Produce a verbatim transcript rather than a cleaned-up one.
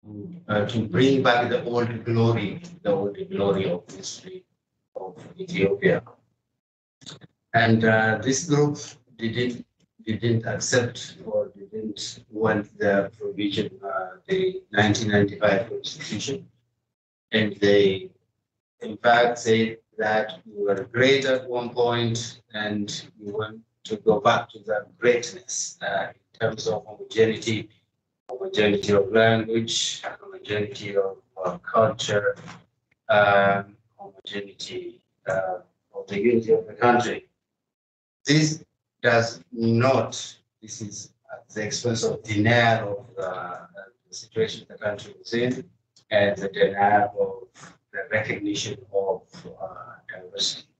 uh, to bring back the old glory, the old glory of history of Ethiopia. And uh, this group didn't didn't accept or didn't want the provision, uh, the nineteen ninety-five constitution, and they in fact said that we were great at one point and we want to go back to that greatness uh, in terms of homogeneity, homogeneity of language, homogeneity of uh, culture, um, homogeneity uh, of the unity of the country. This does not, this is at the expense of denial of uh, the situation the country is in and the denial of the recognition of uh, diversity.